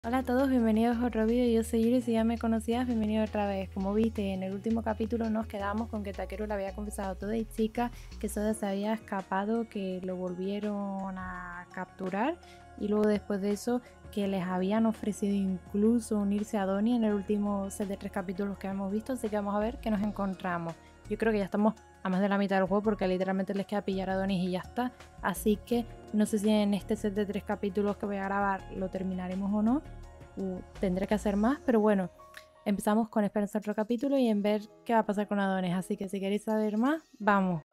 Hola a todos, bienvenidos a otro vídeo. Yo soy Yuri, si ya me conocías, bienvenido otra vez. Como viste, en el último capítulo nos quedamos con que Takeru le había confesado todo y chica que Soda se había escapado, que lo volvieron a capturar y luego después de eso que les habían ofrecido incluso unirse a Donnie en el último set de 3 capítulos que hemos visto, así que vamos a ver qué nos encontramos. Yo creo que ya estamos a más de la mitad del juego porque literalmente les queda pillar a Donnie y ya está, así que no sé si en este set de 3 capítulos que voy a grabar lo terminaremos o no. Tendré que hacer más, pero bueno, empezamos con esperanza otro capítulo y en ver qué va a pasar con Adonis. Así que si queréis saber más, vamos.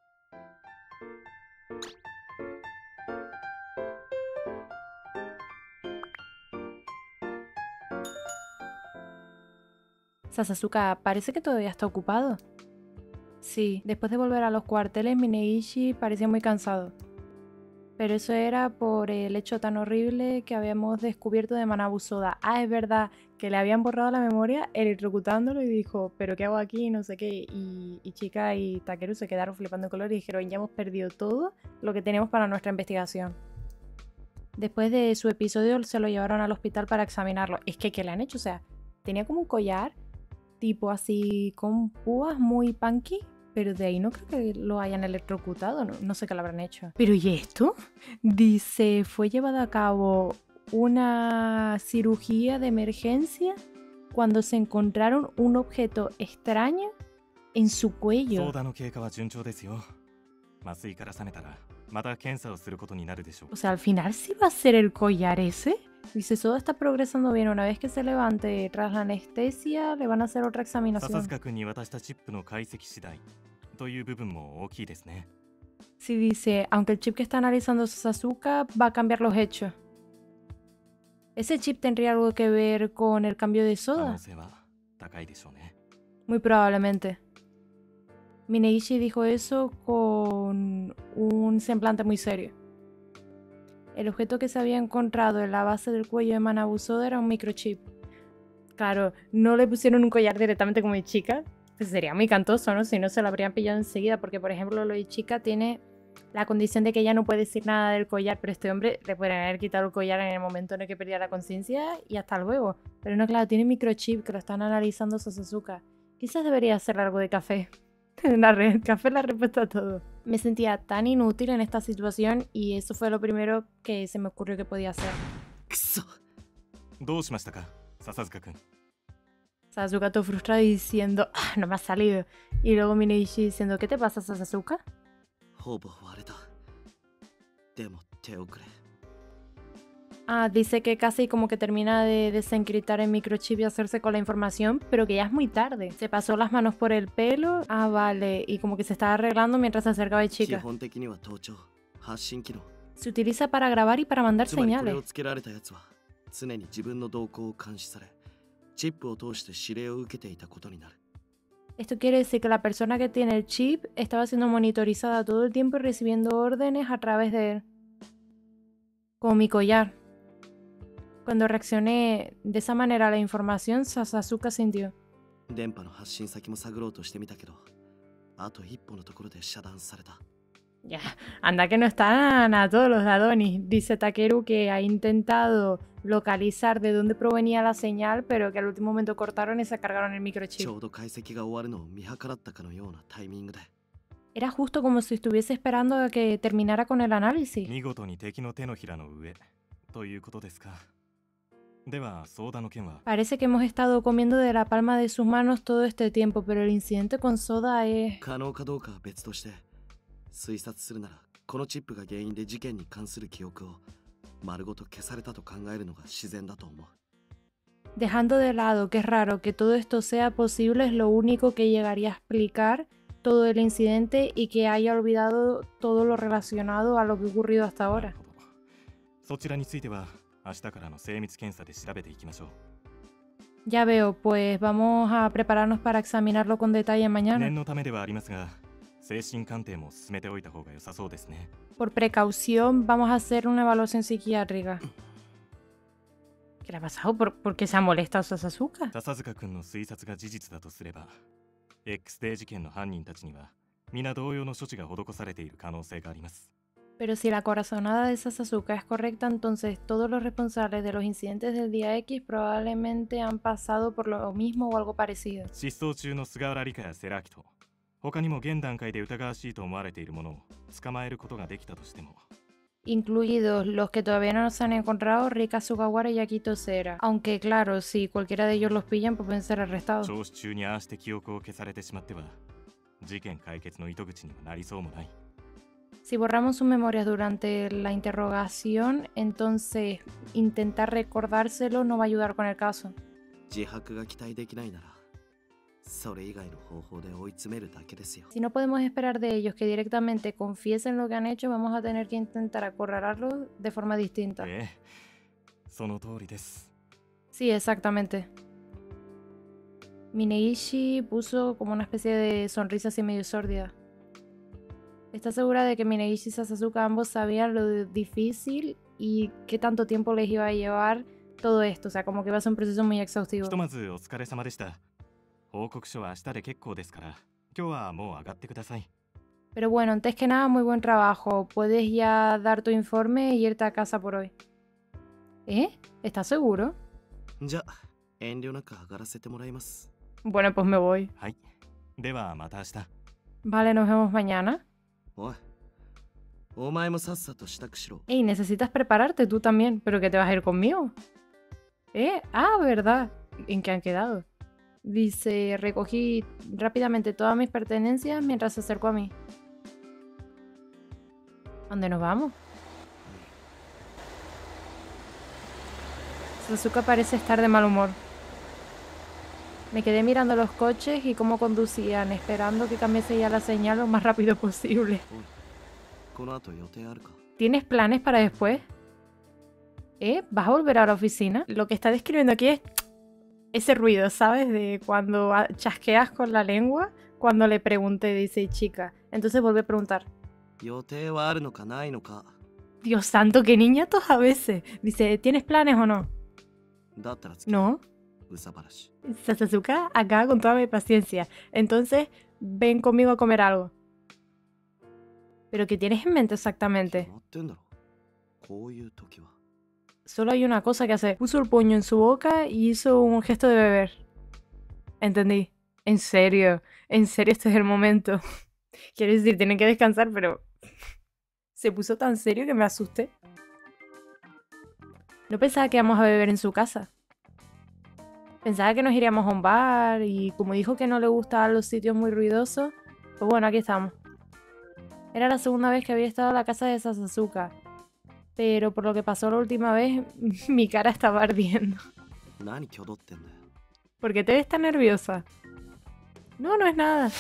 Sasasuka, parece que todavía está ocupado. Sí, después de volver a los cuarteles, Minegishi parecía muy cansado. Pero eso era por el hecho tan horrible que habíamos descubierto de Manabu Soda. Ah, es verdad, que le habían borrado la memoria electrocutándolo y dijo, ¿pero qué hago aquí? No sé qué. Y Chica y Takeru se quedaron flipando de color y dijeron, ya hemos perdido todo lo que tenemos para nuestra investigación. Después de su episodio se lo llevaron al hospital para examinarlo. Es que, ¿qué le han hecho? O sea, tenía como un collar tipo así con púas muy punky, pero de ahí no creo que lo hayan electrocutado, no sé qué lo habrán hecho. ¿Pero y esto? Dice, fue llevada a cabo una cirugía de emergencia cuando se encontraron un objeto extraño en su cuello. O sea, al final sí va a ser el collar ese. Dice, Soda está progresando bien. Una vez que se levante tras la anestesia, le van a hacer otra examinación. Sí, dice, aunque el chip que está analizando Sasuke va a cambiar los hechos. ¿Ese chip tendría algo que ver con el cambio de Soda? Muy probablemente. Minegishi dijo eso con un semblante muy serio. El objeto que se había encontrado en la base del cuello de Manabu Soda era un microchip. Claro, no le pusieron un collar directamente como Ichika, pues sería muy cantoso, ¿no? Si no se lo habrían pillado enseguida, porque por ejemplo lo Ichika tiene la condición de que ella no puede decir nada del collar, pero este hombre le pueden haber quitado el collar en el momento en el que perdía la conciencia y hasta luego. Pero no, claro, tiene microchip que lo están analizando Sasasuka. Quizás debería hacer algo de café. El café es la respuesta a todo. Me sentía tan inútil en esta situación y eso fue lo primero que se me ocurrió que podía hacer. Sasuke todo frustrado diciendo, ah, no me ha salido. Y luego Minegishi diciendo, ¿qué te pasa, Sasuke? Ah, dice que casi como que termina de desencriptar el microchip y hacerse con la información, pero que ya es muy tarde. Se pasó las manos por el pelo. Ah, vale. Y como que se estaba arreglando mientras se acercaba a Chica. Se utiliza para grabar y para mandar señales. Esto quiere decir que la persona que tiene el chip estaba siendo monitorizada todo el tiempo y recibiendo órdenes a través de él. Como mi collar. Cuando reaccioné de esa manera a la información, Sasasuke sintió. Ya, anda que no están a todos los de Adonis. Dice Takeru que ha intentado localizar de dónde provenía la señal, pero que al último momento cortaron y se cargaron el microchip. Era justo como si estuviese esperando a que terminara con el análisis. Parece que hemos estado comiendo de la palma de sus manos todo este tiempo, pero el incidente con Soda es... Dejando de lado que es raro que todo esto sea posible, es lo único que llegaría a explicar todo el incidente y que haya olvidado todo lo relacionado a lo que ha ocurrido hasta ahora. Ya veo, pues vamos a prepararnos para examinarlo con detalle mañana. Por precaución, vamos a hacer una evaluación psiquiátrica. ¿Qué le ha pasado? ¿Por qué se ha molestado Sasasuke? Pero si la corazonada de Sasasuka es correcta, entonces todos los responsables de los incidentes del día X probablemente han pasado por lo mismo o algo parecido. 失踪中の菅原理香やセラキと他にも現段階で疑わしいと思われているものを捕まえることができたとしても Incluidos los que todavía no se han encontrado, Rika Sugawara y Akito Sera. Aunque claro, si cualquiera de ellos los pillan, pues pueden ser arrestados. 聴取中にああして記憶を消されてしまっては事件解決の糸口にはなりそうもない Si borramos sus memorias durante la interrogación, entonces intentar recordárselo no va a ayudar con el caso. 自白が期待できないならそれ以外の方法で追い詰めるだけですよ Si no podemos esperar de ellos que directamente confiesen lo que han hecho, vamos a tener que intentar acorralarlos de forma distinta. ええその通りです Sí, exactamente. Mineishi puso como una especie de sonrisa así medio sórdida. ¿Estás segura de que Mineishi y Sasasuka ambos sabían lo difícil y qué tanto tiempo les iba a llevar todo esto? O sea, como que va a ser un proceso muy exhaustivo. ひとまずお疲れ様でした報告書は明日で結構ですから今日はもう上がってください Pero bueno, antes que nada, muy buen trabajo. Puedes ya dar tu informe y irte a casa por hoy. ¿Eh? ¿Estás seguro? じゃあ遠慮なく上がらせてもらいます Bueno, pues me voy. はいではまた明日 Vale, nos vemos mañana. おいお前もさっさと支度しろ Ey, necesitas prepararte tú también, pero que te vas a ir conmigo. ¿Eh? Ah, verdad. ¿En qué han quedado? Dice, recogí rápidamente todas mis pertenencias mientras se acercó a mí. ¿A dónde nos vamos? Sasuke parece estar de mal humor. Me quedé mirando los coches y cómo conducían, esperando que cambiase ya la señal lo más rápido posible. おいこの後予定あるか ¿Tienes planes para después? ¿Eh? ¿Vas a volver a la oficina? Lo que está describiendo aquí es ese ruido, ¿sabes? De cuando chasqueas con la lengua. Cuando le pregunté, dice chica. Entonces vuelve a preguntar. 予定はあるのかないのか Dios santo, qué niñatos a veces. Dice, ¿tienes planes o no? だったらつけ No. うさばらし Sasasuka acaba con toda mi paciencia. Entonces, ven conmigo a comer algo. ¿Pero qué tienes en mente 決 exactamente? まってんだろこういう時は Solo hay una cosa que hacer. Puso el puño en su boca y hizo un gesto de beber. Entendí. En serio, este es el momento. Quiero decir, tienen que descansar, pero se puso tan serio que me asusté. No pensaba que íbamos a beber en su casa. Pensaba que nos iríamos a un bar y como dijo que no le gustaban los sitios muy ruidosos, pues bueno, aquí estamos. Era la segunda vez que había estado en la casa de Sasasuka, pero por lo que pasó la última vez, mi cara estaba ardiendo. 何挙動ってんだよ ¿Por qué te ves tan nerviosa? No, no es nada.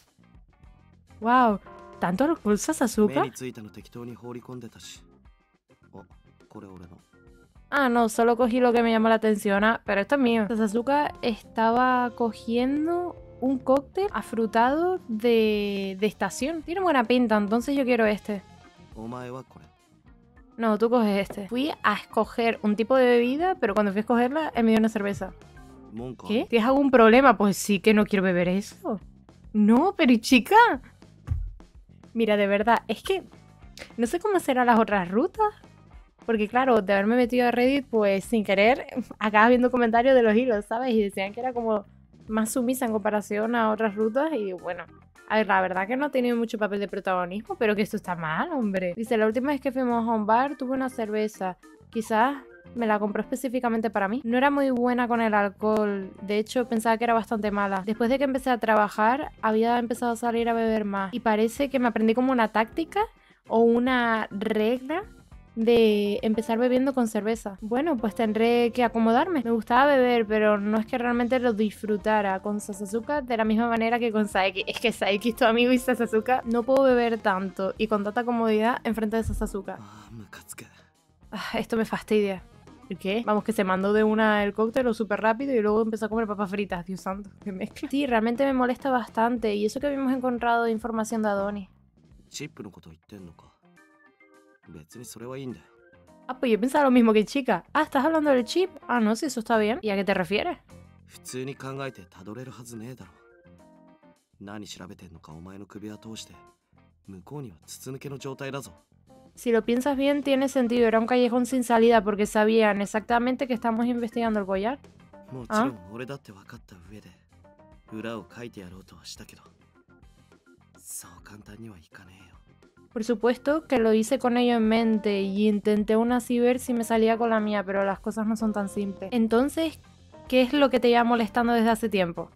Wow, ¿tanto alcohol 目 Sasasuka? についたの適当に放り込んでたしあこれ俺の Ah, no, solo cogí lo que me llamó la atención. Ah, pero esto es mío. Sasasuka estaba cogiendo un cóctel afrutado de estación. Tiene buena pinta, entonces yo quiero este. お前はこれ No, tú coges este. Fui a escoger un tipo de bebida, pero cuando fui a escogerla, él me dio una cerveza. 文句ある ¿Qué? ¿Tienes algún problema? Pues sí que no quiero beber eso. No, pero chica. Mira, de verdad, es que no sé cómo serán las otras rutas. Porque claro, de haberme metido a Reddit, pues sin querer, acabas viendo comentarios de los hilos, ¿sabes? Y decían que era como más sumisa en comparación a otras rutas. Y bueno, a ver, la verdad que no ha tenido mucho papel de protagonismo, pero que esto está mal, hombre. Dice, la última vez que fuimos a un bar tuve una cerveza. Quizás me la compró específicamente para mí. No era muy buena con el alcohol. De hecho, pensaba que era bastante mala. Después de que empecé a trabajar, había empezado a salir a beber más. Y parece que me aprendí como una táctica o una regla de empezar bebiendo con cerveza. Bueno, pues tendré que acomodarme. Me gustaba beber, pero no es que realmente lo disfrutara con Sasasuka de la misma manera que con Saeki. Es que Saeki es tu amigo y Sasasuka no puedo beber tanto y con tanta comodidad enfrente de Sasasuka. ああムカつく Ah, esto me fastidia. ¿El qué? Vamos, que se mandó de una el cóctel o súper rápido y luego empezó a comer papas fritas. Dios santo, qué mezcla. Sí, realmente me molesta bastante. Y eso que habíamos encontrado información de Adonis. チップのこと言ってんのか別にそれはいいんだよ Ah, pues yo pensaba lo mismo que chica. Ah, ¿estás hablando del chip? Ah, no, si eso está bien. ¿Y a qué te refieres? 普通に考えてたどれるはずねえだろ何調べてんのかお前の首は通して向こうには筒抜けの状態だぞ Si lo piensas bien, tiene sentido. Era un callejón sin salida porque sabían exactamente que estamos investigando el collar. もちろん俺だって分かった上で裏を書いてやろうとはしたけど、そう簡単にはいかねえよ。 Por supuesto que lo hice con ello en mente y intenté aún así ver si me salía con la mía, pero las cosas no son tan simples. Entonces, ¿qué es lo que te lleva molestando desde hace tiempo?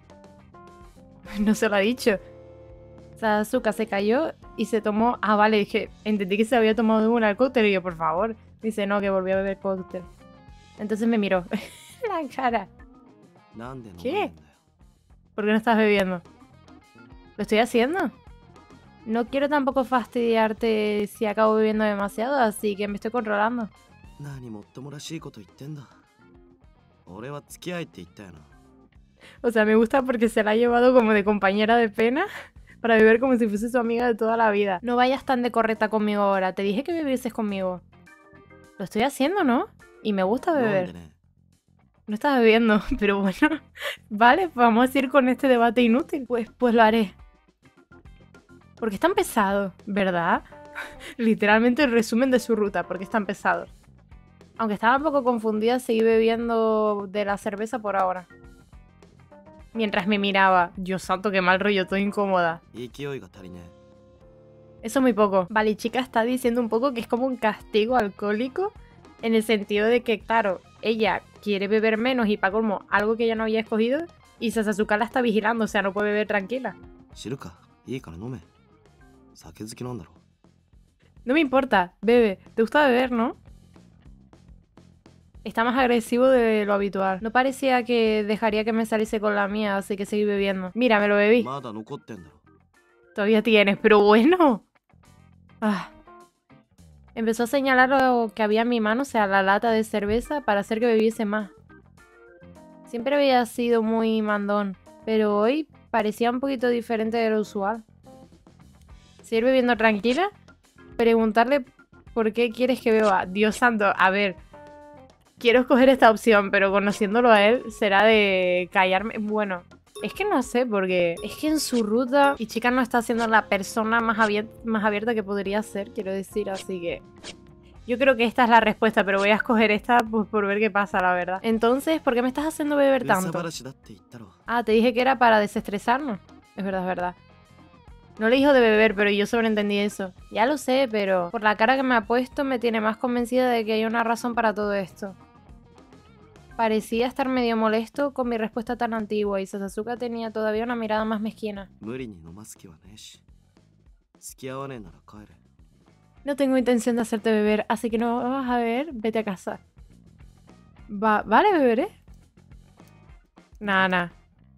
No se lo ha dicho. Sasuke se cayó y se tomó... Ah, vale, dije, entendí que se había tomado un cóctel y yo, por favor. Dice, no, que volvió a beber cóctel. Entonces me miró. La cara. なんで飲ま ¿Qué? ないんだよ。 ¿Por qué no estás bebiendo? ¿Lo estoy haciendo? No quiero tampoco fastidiarte si acabo bebiendo demasiado, así que me estoy controlando. 何もっともらしいこと言ってんだ。俺は付き合いって言ったよな。 O sea, me gusta porque se la ha llevado como de compañera de pena para beber como si fuese su amiga de toda la vida. No vayas tan de correcta conmigo ahora. Te dije que bebieses conmigo. Lo estoy haciendo, ¿no? Y me gusta 飲んで beber. ね。 No estás bebiendo, pero bueno. Vale, pues vamos a ir con este debate inútil. Pues lo haré. Porque es tan pesado, ¿verdad? Literalmente el resumen de su ruta, porque es tan pesado. Aunque estaba un poco confundida, seguí bebiendo de la cerveza por ahora. Mientras me miraba. Dios santo, qué mal rollo, estoy incómoda. 勢いが足りね Eso es muy poco. Vale, chica está diciendo un poco que es como un castigo alcohólico. En el sentido de que, claro, ella quiere beber menos y para colmo algo que ella no había escogido. Y Sasuke la está vigilando, o sea, no puede beber tranquila. え。知るか。いいから飲め。酒好きなんだろ。 No me importa, bebe. ¿Te gusta beber, no? Está más agresivo de lo habitual. No parecía que dejaría que me saliese con la mía, así que seguí bebiendo. Mira, me lo bebí. まだ残ってんだろ。 Todavía tienes, pero bueno. Ah. Empezó a señalar lo que había en mi mano, o sea, la lata de cerveza, para hacer que bebiese más. Siempre había sido muy mandón, pero hoy parecía un poquito diferente de lo usual. Seguir bebiendo tranquila, preguntarle por qué quieres que beba. Dios santo, a ver, quiero escoger esta opción, pero conociéndolo a él será de callarme. Bueno, es que no sé, porque es que en su ruta Ichikan no está siendo la persona más abierta que podría ser, quiero decir, así que yo creo que esta es la respuesta, pero voy a escoger esta pues, por ver qué pasa, la verdad. Entonces, ¿por qué me estás haciendo beber 噂 tanto? 話だって言ったろ。 Ah, te dije que era para desestresarnos. Es verdad, es verdad. No le dijo de beber, pero yo sobreentendí eso. Ya lo sé, pero por la cara que me ha puesto me tiene más convencida de que hay una razón para todo esto. Parecía estar medio molesto con mi respuesta tan antigua y Sasuke tenía todavía una mirada más mezquina. 無理に飲ます気はねえし。付き合わねえなら帰れ。 No tengo intención de hacerte beber, así que no vas a beber, vete a casa. Vale, beberé. Nah.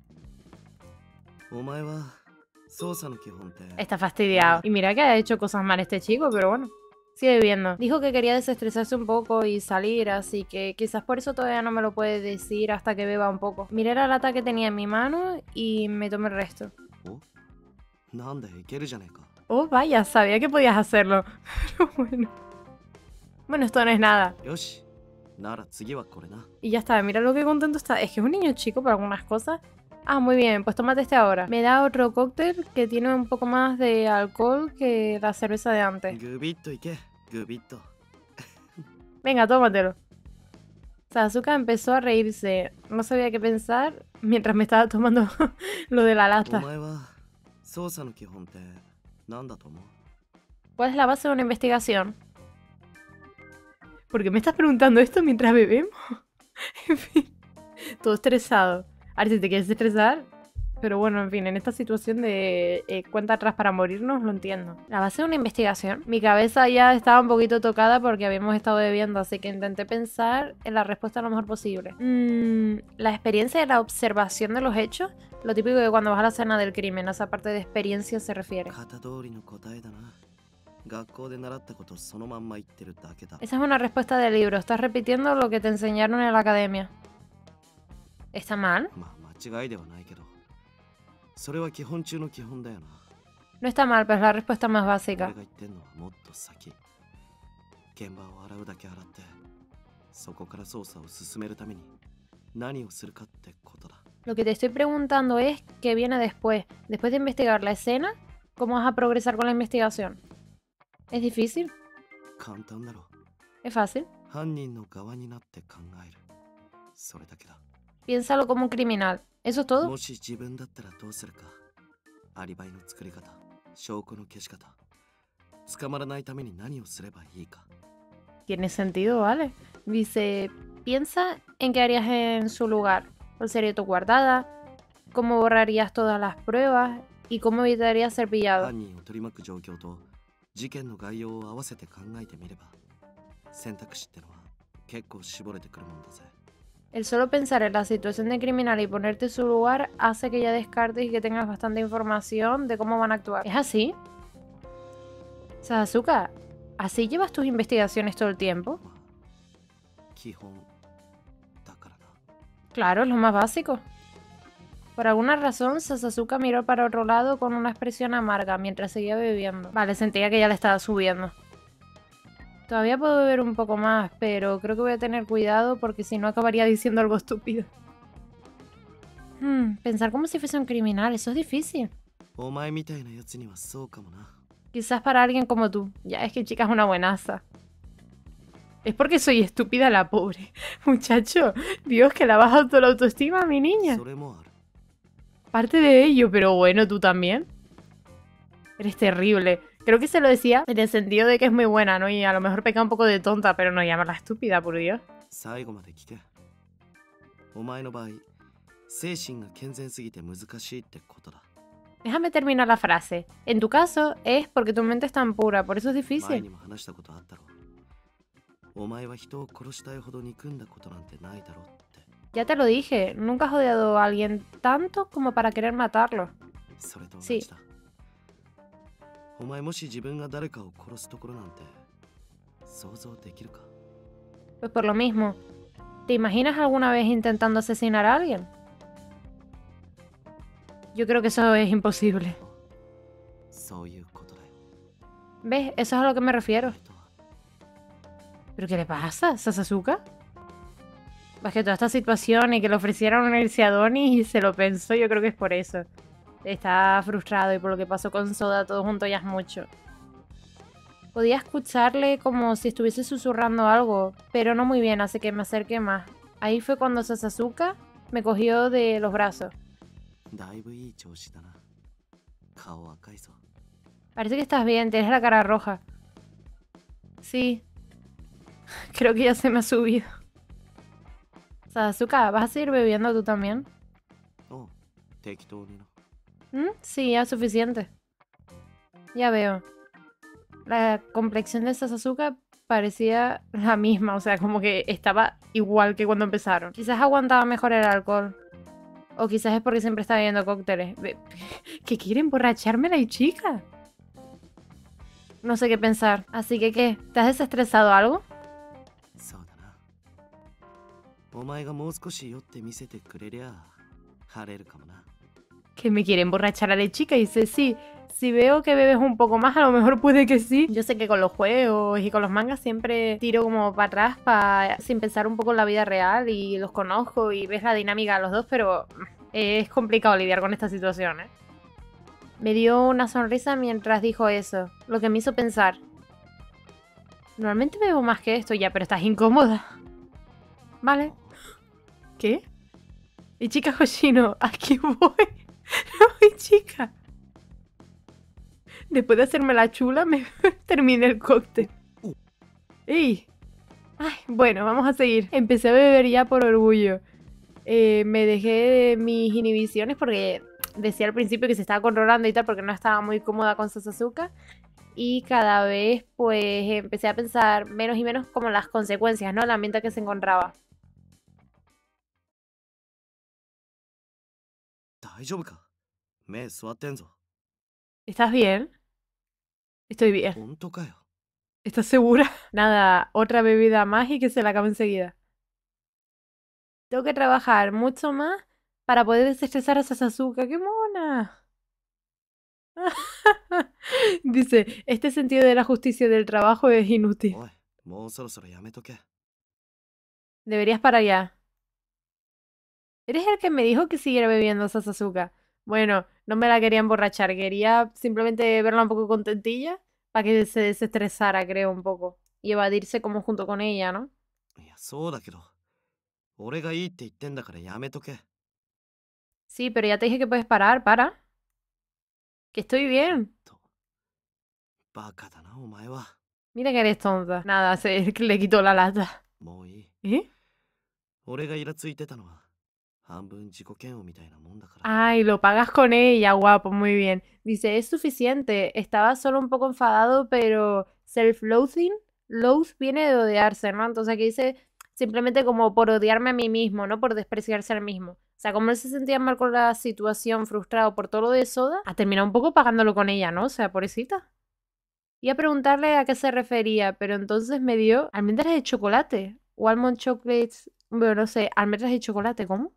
お前は捜査の基本って Está fastidiado. Y mira que ha hecho cosas mal este chico, pero bueno. Sigue bebiendo. Dijo que quería desestresarse un poco y salir, así que quizás por eso todavía no me lo puede decir hasta que beba un poco. Miré la lata que tenía en mi mano y me tomé el resto. おなんだよいけるじゃねえか。 Oh, vaya, sabía que podías hacerlo. Pero bueno. Bueno, esto no es nada. よし。なら次はこれな。 Y ya está, mira lo que contento está. Es que es un niño chico para algunas cosas. Ah, muy bien, pues tómate este ahora. Me da otro cóctel que tiene un poco más de alcohol que la cerveza de antes. グビッといけ。グビッと。 Venga, tómatelo. Sasuke empezó a reírse. No sabía qué pensar mientras me estaba tomando lo de la お lata. 前は捜査の基本って何だと思う？ ¿Cuál es la base de una investigación? ¿Por qué me estás preguntando esto mientras bebemos? En fin, todo estresado. A ver si te quieres estresar. Pero bueno, en fin, en esta situación de cuenta atrás para morirnos, lo entiendo. La base de una investigación. Mi cabeza ya estaba un poquito tocada porque habíamos estado bebiendo, así que intenté pensar en la respuesta lo mejor posible. La experiencia de la observación de los hechos. Lo típico de cuando vas a la escena del crimen, a esa parte de experiencia se refiere. 型通りの答えだな。学校で習ったことそのまんま言ってるだけだ。 Esa es una respuesta del libro. Estás repitiendo lo que te enseñaron en la academia. ¿Está mal? まあ間違いではないけど、それは基本中の基本だよな。 No está mal, pero es la respuesta más 俺 básica. が言ってんのはもっと先。現場を洗うだけ洗って、そこから捜査を進めるために何をするかってことだ。 Lo que te estoy preguntando es qué viene después. Después de investigar la escena, ¿cómo vas a progresar con la investigación? ¿Es difícil? 簡単だろ。 Es fácil. 犯人の側になって考える。それだけだ。 Piénsalo como un criminal. ¿Eso es todo? もし自分だったらどうするか。アリバイの作り方、証拠の消し方。捕まらないために何をすればいいか。 Tiene sentido, ¿vale? Dice, piensa en qué harías en su lugar. ¿Cuál sería tu guardada? ¿Cómo borrarías todas las pruebas? ¿Y cómo evitarías ser pillado? 犯人を取り巻く状況と事件の概要を合わせて考えてみれば、選択肢ってのは結構絞れてくるもんだぜ。 El solo pensar en la situación de criminal y ponerte en su lugar hace que ya descartes y que tengas bastante información de cómo van a actuar. ¿Es así? Sasuke, ¿así llevas tus investigaciones todo el tiempo? 基本だからな。 Claro, es lo más básico. Por alguna razón, Sasuke miró para otro lado con una expresión amarga mientras seguía bebiendo. Vale, sentía que ya le estaba subiendo. Todavía puedo beber un poco más, pero creo que voy a tener cuidado porque si no acabaría diciendo algo estúpido. Pensar como si fuese un criminal, eso es difícil. お前みたいなやつにはそうかもな。 Quizás para alguien como tú. Ya es que chica es una buenaza. Es porque soy estúpida la pobre. Muchacho, Dios, que la baja toda la autoestima a mi niña. それもある。 Parte de ello, pero bueno, tú también. Eres terrible. Creo que se lo decía en el sentido de que es muy buena, ¿no? Y a lo mejor peca un poco de tonta, pero no llamarla estúpida, por Dios. 最後まで聞け。お前の場合、精神が健全すぎて難しいってことだ。 Déjame terminar la frase. En tu caso, es porque tu mente es tan pura, por eso es 前 difícil. にも話したことあったろ。お前は人を殺したいほど憎んだことなんてないだろって。 Ya te lo dije, nunca has odiado a alguien tanto como para querer matarlo. それと同じだ。お前もし自分が誰かを殺すところなんて想像できるか？ Pues por lo mismo, ¿te imaginas alguna vez intentando asesinar a alguien? Yo creo que eso es imposible. そういうことだよ。 ¿Ves? Eso es a lo que me refiero. とは ¿Pero qué le pasa, Sasuke? Pues que toda esta situación y que le ofrecieron unirse a Donnie y se lo pensó, yo creo que es por eso. Está frustrado y por lo que pasó con Soda todo junto ya es mucho. Podía escucharle como si estuviese susurrando algo, pero no muy bien, así que me acerqué más. Ahí fue cuando Sasuke me cogió de los brazos. だいぶいい調子だな。顔赤いぞ。 Parece que estás bien, tienes la cara roja. Sí. Creo que ya se me ha subido. Sasuke, ¿vas a seguir bebiendo tú también? おう、適当にな。 Sí, ya es suficiente. Ya veo. La complexión de Sasuke parecía la misma, o sea, como que estaba igual que cuando empezaron. Quizás aguantaba mejor el alcohol. O quizás es porque siempre está bebiendo cócteles. ¿Que quiere emborracharme la chica? No sé qué pensar. Así que, ¿qué? ¿Te has desestresado algo? そうだな。お前がもう少し酔って見せてくれりゃ晴れるかもな。 Que me quiere emborrachar a la chica y dice, sí, si veo que bebes un poco más, a lo mejor puede que sí. Yo sé que con los juegos y con los mangas siempre tiro como para atrás sin pensar un poco en la vida real y los conozco y ves la dinámica de los dos, pero es complicado lidiar con esta situación, ¿eh? Me dio una sonrisa mientras dijo eso, lo que me hizo pensar. Normalmente bebo más que esto ya, pero estás incómoda. Vale. ¿Qué? Y chica Hoshino, aquí voy. No, chica. Después de hacerme la chula, me terminé el cóctel. ¡Ey! Ay, bueno, vamos a seguir. Empecé a beber ya por orgullo. Me dejé de mis inhibiciones porque decía al principio que se estaba controlando y tal porque no estaba muy cómoda con Sasuke. Y cada vez, pues, empecé a pensar menos y menos como las consecuencias, ¿no? El ambiente que se encontraba. 大丈夫か？目座ってんぞ。 ¿Estás bien? Estoy bien. 本当かよ。 ¿Estás segura? Nada, otra bebida más y que se la acabe enseguida. Tengo que trabajar mucho más para poder desestresar a Sasuke. ¡Qué mona! Dice, este sentido de la justicia y del trabajo es inútil. おい、もうそろそろやめとけ。 Deberías parar ya. ¿Eres el que me dijo que siguiera bebiendo Sasuke? Bueno, no me la quería emborrachar, quería simplemente verla un poco contentilla para que se desestresara, creo, un poco. y evadirse como junto con ella, ¿no? いや、そうだけど、俺がいいって言ってんだからやめとけ。 Sí, pero ya te dije que puedes parar, para. Que estoy bien. と。バカだな、お前は。 Mira que eres tonta. Nada, se le quitó la lata. もういい。 ¿Eh? 俺がイラついてたのは、半分自己嫌悪みたいなもんだから。 Ay, lo pagas con ella, guapo, muy bien. Dice, es suficiente. Estaba solo un poco enfadado, pero self-loathing, loath viene de odiarse, ¿no? Entonces aquí dice simplemente como por odiarme a mí mismo, ¿no? Por despreciarse al mismo. O sea, como él se sentía mal con la situación, frustrado por todo lo de Soda, ha terminado un poco pagándolo con ella, ¿no? O sea, pobrecita. Iba a preguntarle a qué se refería, pero entonces me dio almendras de chocolate. O almond chocolates. Bueno, no sé, almendras de chocolate, ¿cómo?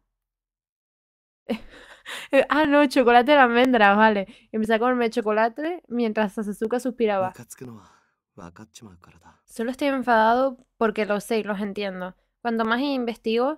Ah, no, chocolate de almendras, vale. Empecé a comerme chocolate mientras Sasuke ム suspiraba. カつくのは分かっちまうからだ。 Solo estoy enfadado porque lo sé y los entiendo. Cuanto más investigo,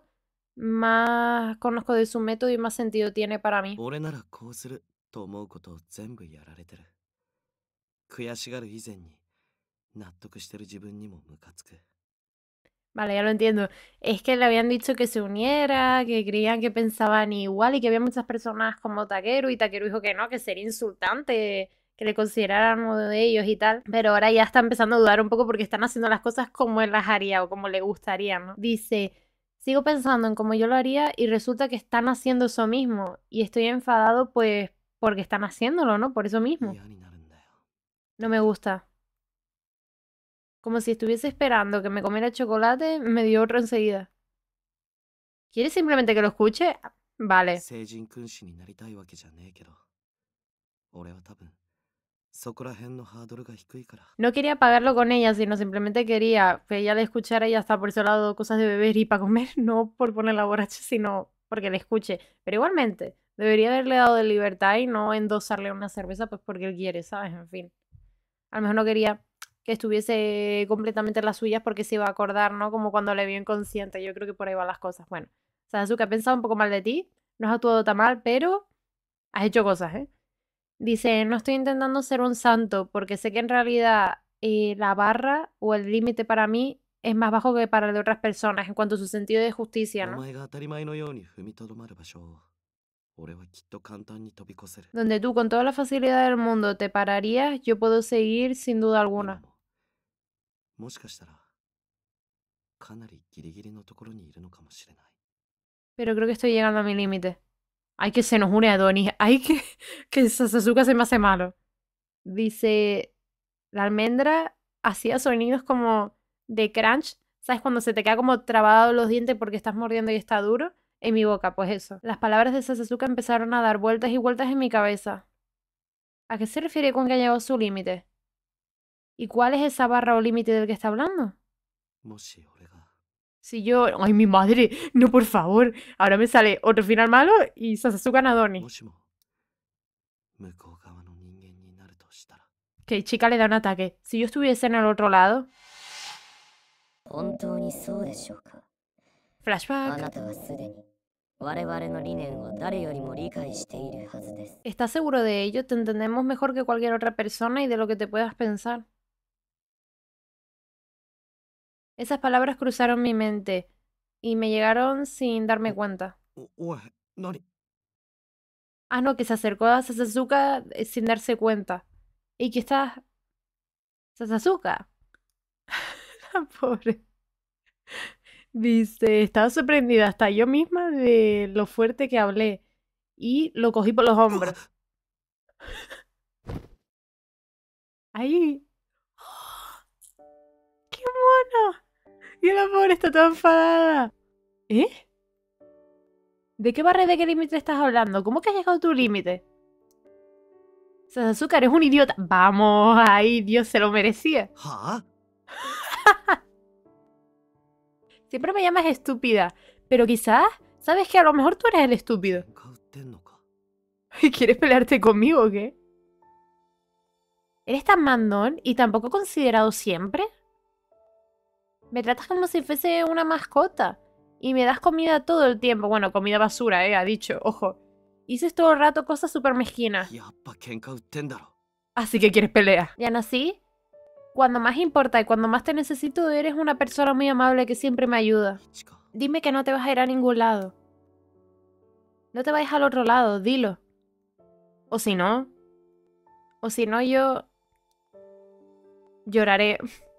más conozco de su método y más sentido tiene para mí. 俺ならこうすると思うことを全部やられてる。悔しがる以前に納得してる自分にもムカつく。 Vale, ya lo entiendo. Es que le habían dicho que se uniera, que creían que pensaban igual y que había muchas personas como Takeru y Takeru dijo que no, que sería insultante que le consideraran uno de ellos y tal. Pero ahora ya está empezando a dudar un poco porque están haciendo las cosas como él las haría o como le gustaría, ¿no? Dice, sigo pensando en cómo yo lo haría y resulta que están haciendo eso mismo. Y estoy enfadado pues porque están haciéndolo, ¿no? Por eso mismo. 嫌になるんだよ。 No me gusta. Como si estuviese esperando que me comiera chocolate, me dio otro enseguida. ¿Quieres simplemente que lo escuche? Vale. 聖人君子になりたいわけじゃねえけど、俺は多分そこら辺のハードルが低いから。 No quería pagarlo con ella, sino simplemente quería que ella le escuchara y ya está. Por eso le ha dado cosas de beber y para comer, no por ponerla borracha, sino porque le escuche. Pero igualmente, debería haberle dado de libertad y no endosarle una cerveza, pues porque él quiere, ¿sabes? En fin. A lo mejor no quería que estuviese completamente en las suyas porque se iba a acordar, ¿no? Como cuando le vio inconsciente. Yo creo que por ahí van las cosas. Bueno, Sasuke ha pensado un poco mal de ti, no has actuado tan mal, pero has hecho cosas, ¿eh? Dice, no estoy intentando ser un santo porque sé que en realidad la barra o el límite para mí es más bajo que para el de otras personas en cuanto a su sentido de justicia, お ¿no? 前が当たり前のように踏みとどまる場所を俺はきっと簡単に飛び越せる。 Donde tú con toda la facilidad del mundo te pararías, yo puedo seguir sin duda 今 alguna. ももしかしたらかなりギリギリのところにいるのかもしれない。 Pero creo que estoy llegando a mi límite. Hay que se nos une a Donnie. Hay que Sasuke se me hace malo. Dice, la almendra hacía sonidos como de crunch. ¿Sabes? Cuando se te queda como trabado los dientes porque estás mordiendo y está duro. En mi boca, pues eso. Las palabras de Sasuke empezaron a dar vueltas y vueltas en mi cabeza. ¿A qué se refiere con que ha llegado a su límite? ¿Y cuál es esa barra o límite del que está hablando? もし俺が Si yo... ¡Ay, mi madre! No, por favor. Ahora me sale otro final malo y Sasuke Nadoni. もしも向こう側の人間になるとしたら。 Que chica le da un ataque. Si yo estuviese en el otro lado... 本当にそうでしょうか。あ Flashback. なたはすでに我々の理念を誰よりも理解しているはずです。 ¿Estás seguro de ello? Te entendemos mejor que cualquier otra persona y de lo que te puedas pensar. Esas palabras cruzaron mi mente y me llegaron sin darme cuenta. おい、何？ Ah, no, que se acercó a Sasuke sin darse cuenta. ¿Y que está? Sasuke. La pobre. Dice, estaba sorprendida hasta yo misma de lo fuerte que hablé. Y lo cogí por los hombros. Ahí. ¡Oh! ¡Qué mono! Y la pobre está toda enfadada. ¿Eh? ¿De qué barra y de qué límite estás hablando? ¿Cómo que has llegado a tu límite? Sasuke, eres un idiota. Vamos, ahí, Dios, se lo merecía. はあ？ Siempre me llamas estúpida. Pero quizás, ¿sabes que a lo mejor tú eres el estúpido? 喧嘩売ってんのか？ ¿Quieres pelearte conmigo o qué? ¿Eres tan mandón y tan poco considerado siempre? Me tratas como si fuese una mascota. Y me das comida todo el tiempo. Bueno, comida basura, ha dicho. Ojo. Dices todo el rato cosas súper mezquinas. やっぱ喧嘩売ってんだろ。 Así que quieres pelea. ¿Ya nací? Cuando más importa y cuando más te necesito, eres una persona muy amable que siempre me ayuda. 一か Dime que no te vas a ir a ningún lado. No te vayas al otro lado, dilo. O si no, yo lloraré.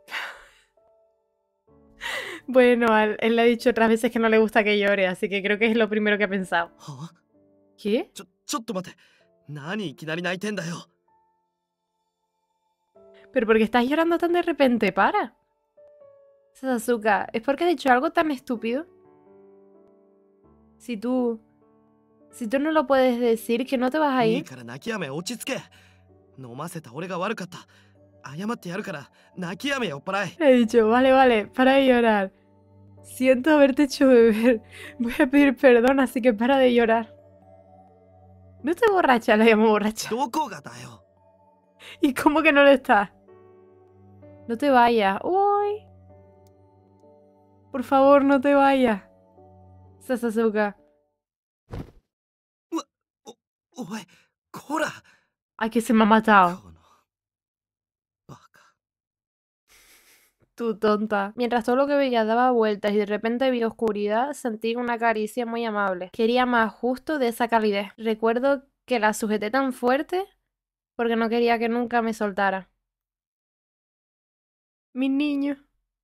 Bueno, él le ha dicho otras veces que no le gusta que llore, así que creo que es lo primero que ha pensado. はあ ¿Qué? ちょっと待って。何いきなり泣いてんだよ。 ¿Pero por qué estás llorando tan de repente? Para. Sasuke, ¿es porque has dicho algo tan estúpido? Si tú no lo puedes decir, que no te vas a いい ir. から泣きやめ落ち着け。飲ませた俺が悪かった。謝ってやるから泣きやめ酔っ払い。 Le he dicho, vale, para de llorar. Siento haberte hecho beber. Voy a pedir perdón, así que para de llorar. No estoy borracha, la llamo borracha. どこがだよ。 ¿Y cómo que no lo estás? No te vayas. Uy. Por favor, no te vayas. Sasuke. おい、こら。 Ay, que se me ha matado. このバカ。 Tú tonta. Mientras todo lo que veía daba vueltas y de repente vi oscuridad, sentí una caricia muy amable. Quería más justo de esa calidez. Recuerdo que la sujeté tan fuerte porque no quería que nunca me soltara. Mi niño.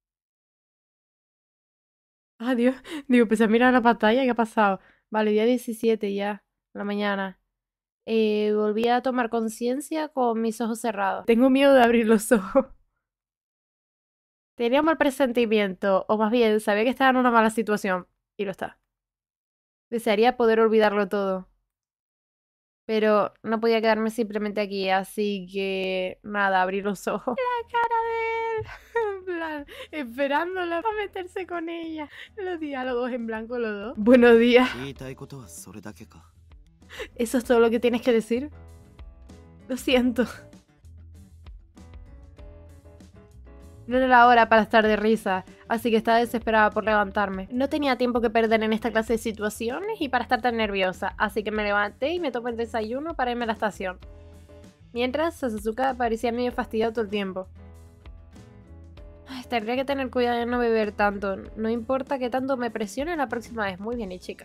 Adiós. Digo, pues a mirar la pantalla, ¿qué ha pasado? Vale, día 17 ya, la mañana. Volví a tomar conciencia con mis ojos cerrados. Tengo miedo de abrir los ojos. Tenía un mal presentimiento, o más bien, sabía que estaba en una mala situación, y lo está. Desearía poder olvidarlo todo. Pero no podía quedarme simplemente aquí, así que nada, abrí los ojos. La cara de él, en plan, esperándola para meterse con ella. Los diálogos en blanco los dos. Buenos días. 言いたいことはそれだけか。 ¿Eso es todo lo que tienes que decir? Lo siento. No era la hora para estar de risa, así que estaba desesperada por levantarme. No tenía tiempo que perder en esta clase de situaciones y para estar tan nerviosa, así que me levanté y me tomé el desayuno para irme a la estación. Mientras, Sasuke parecía medio fastidiado todo el tiempo. Ay, tendría que tener cuidado de no beber tanto. No importa que tanto me presione la próxima vez. Muy bien, y chica.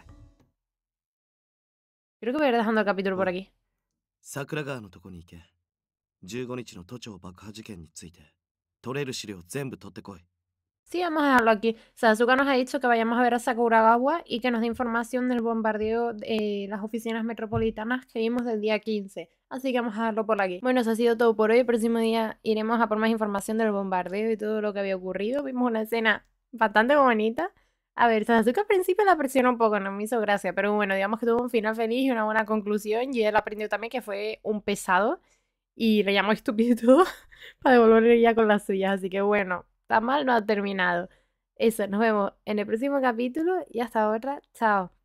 Creo que voy a ir dejando el capítulo por aquí. 桜川のとこに行け。15日の都庁爆破事件について取れる資料全部取ってこい。 Sí, vamos a dejarlo aquí. Sasuke nos ha dicho que vayamos a ver a Sakuragawa y que nos dé información del bombardeo de las oficinas metropolitanas que vimos del día 15. Así que vamos a dejarlo por aquí. Bueno, eso ha sido todo por hoy. El próximo día iremos a por más información del bombardeo y todo lo que había ocurrido. Vimos una escena bastante bonita. A ver, Sasuke al principio la presionó un poco, no me hizo gracia, pero bueno, digamos que tuvo un final feliz y una buena conclusión y él aprendió también que fue un pesado y le llamó estúpido y todo para devolverle ya con las suyas, así que bueno, tan mal no ha terminado. Eso, nos vemos en el próximo capítulo y hasta ahora, chao.